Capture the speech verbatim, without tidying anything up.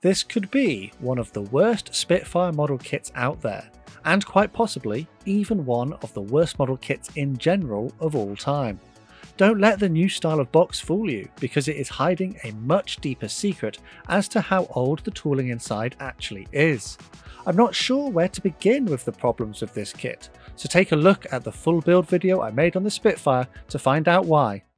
This could be one of the worst Spitfire model kits out there, and quite possibly even one of the worst model kits in general of all time. Don't let the new style of box fool you, because it is hiding a much deeper secret as to how old the tooling inside actually is. I'm not sure where to begin with the problems of this kit, so take a look at the full build video I made on the Spitfire to find out why.